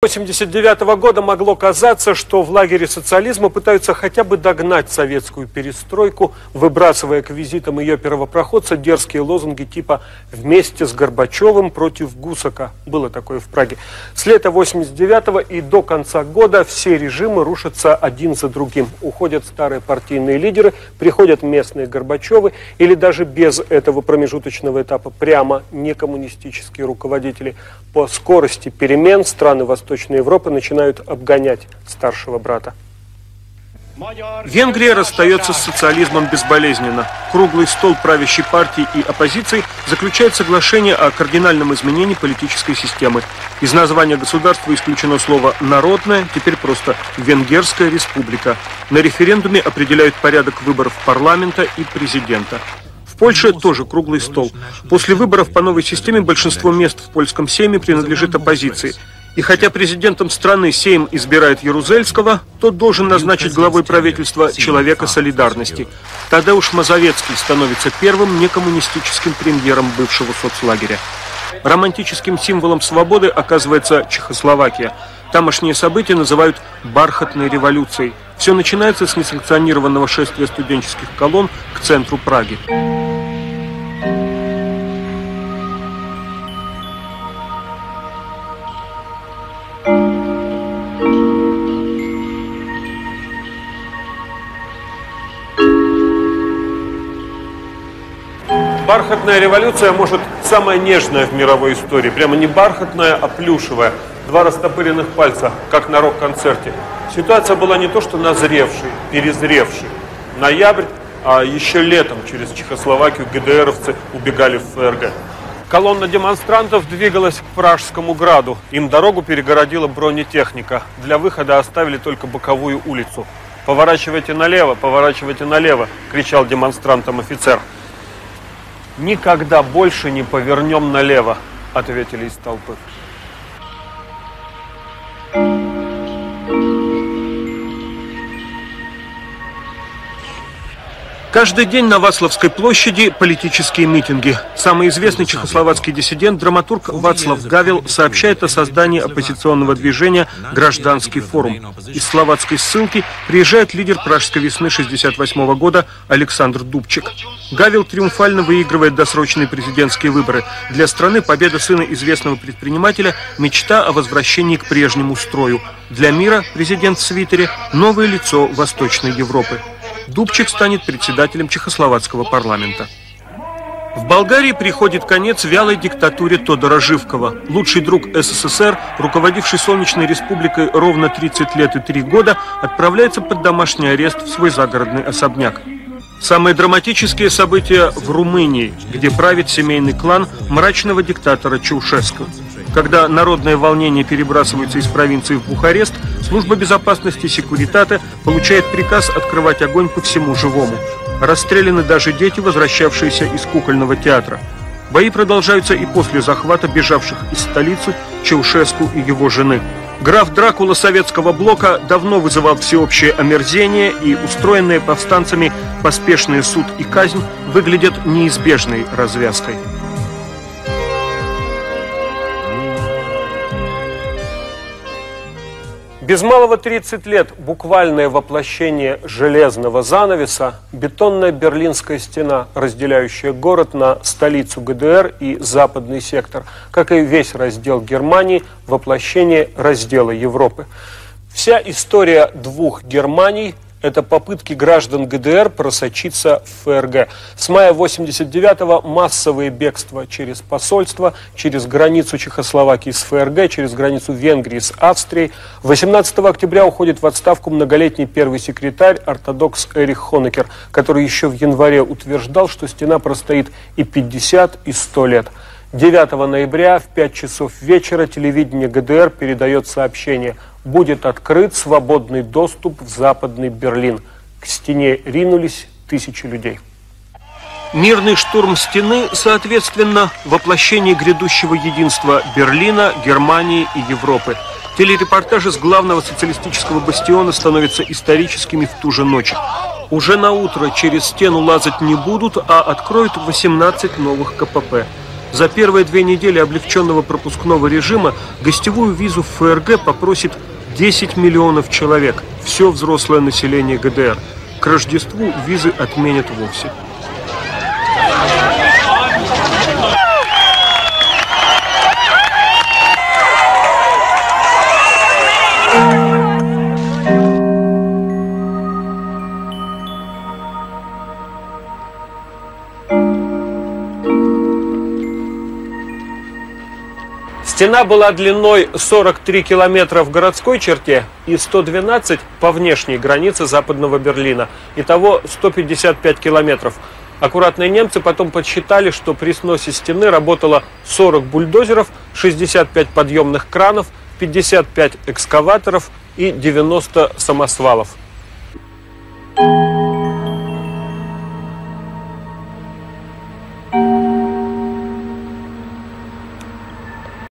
1989 года могло казаться, что в лагере социализма пытаются хотя бы догнать советскую перестройку, выбрасывая к визитам ее первопроходца дерзкие лозунги типа «Вместе с Горбачевым против Гусака». Было такое в Праге. С лета 1989 и до конца года все режимы рушатся один за другим. Уходят старые партийные лидеры, приходят местные Горбачевы или даже без этого промежуточного этапа прямо некоммунистические руководители. По скорости перемен страны Восточной Европы начинают обгонять старшего брата. Венгрия расстается с социализмом безболезненно. Круглый стол правящей партии и оппозиции заключает соглашение о кардинальном изменении политической системы. Из названия государства исключено слово «народная», теперь просто «Венгерская республика». На референдуме определяют порядок выборов парламента и президента. В Польше тоже круглый стол. После выборов по новой системе большинство мест в польском Сейме принадлежит оппозиции. И хотя президентом страны Сейм избирает Ярузельского, тот должен назначить главой правительства человека солидарности. Тадеуш Мазовецкий становится первым некоммунистическим премьером бывшего соцлагеря. Романтическим символом свободы оказывается Чехословакия. Тамошние события называют «бархатной революцией». Все начинается с несанкционированного шествия студенческих колонн к центру Праги. Бархатная революция, может, самая нежная в мировой истории. Прямо не бархатная, а плюшевая. Два растопыренных пальца, как на рок-концерте. Ситуация была не то что назревшей, перезревшей. Ноябрь, а еще летом через Чехословакию ГДРовцы убегали в ФРГ. Колонна демонстрантов двигалась к Пражскому граду. Им дорогу перегородила бронетехника. Для выхода оставили только боковую улицу. поворачивайте налево!» – кричал демонстрантам офицер. «Никогда больше не повернем налево!» – ответили из толпы. Каждый день на Вацлавской площади политические митинги. Самый известный чехословацкий диссидент, драматург Вацлав Гавел сообщает о создании оппозиционного движения «Гражданский форум». Из словацкой ссылки приезжает лидер Пражской весны 1968 года Александр Дубчик. Гавел триумфально выигрывает досрочные президентские выборы. Для страны победа сына известного предпринимателя – мечта о возвращении к прежнему строю. Для мира президент в свитере – новое лицо Восточной Европы. Дубчик станет председателем чехословацкого парламента. В Болгарии приходит конец вялой диктатуре Тодора Живкова. Лучший друг СССР, руководивший Солнечной республикой ровно 30 лет и 3 года, отправляется под домашний арест в свой загородный особняк. Самые драматические события в Румынии, где правит семейный клан мрачного диктатора Чаушеску. Когда народное волнение перебрасывается из провинции в Бухарест, служба безопасности Секуритате получает приказ открывать огонь по всему живому. Расстреляны даже дети, возвращавшиеся из кукольного театра. Бои продолжаются и после захвата бежавших из столицы Чаушеску и его жены. Граф Дракула советского блока давно вызывал всеобщее омерзение, и устроенные повстанцами поспешный суд и казнь выглядят неизбежной развязкой. Без малого 30 лет буквальное воплощение железного занавеса, бетонная Берлинская стена, разделяющая город на столицу ГДР и западный сектор, как и весь раздел Германии, воплощение раздела Европы. Вся история двух Германий – это попытки граждан ГДР просочиться в ФРГ. С мая 1989-го массовые бегства через посольство, через границу Чехословакии с ФРГ, через границу Венгрии с Австрией. 18 октября уходит в отставку многолетний первый секретарь ортодокс Эрих Хонекер, который еще в январе утверждал, что стена простоит и 50, и 100 лет. 9 ноября в 5 часов вечера телевидение ГДР передает сообщение: будет открыт свободный доступ в Западный Берлин. К стене ринулись тысячи людей. Мирный штурм стены, соответственно, воплощение грядущего единства Берлина, Германии и Европы. Телерепортажи с главного социалистического бастиона становятся историческими в ту же ночь. Уже на утро через стену лазать не будут, а откроют 18 новых КПП. За первые 2 недели облегченного пропускного режима гостевую визу в ФРГ попросит 10 миллионов человек. Все взрослое население ГДР. К Рождеству визы отменят вовсе. Стена была длиной 43 километра в городской черте и 112 по внешней границе Западного Берлина. Итого 155 километров. Аккуратные немцы потом подсчитали, что при сносе стены работало 40 бульдозеров, 65 подъемных кранов, 55 экскаваторов и 90 самосвалов.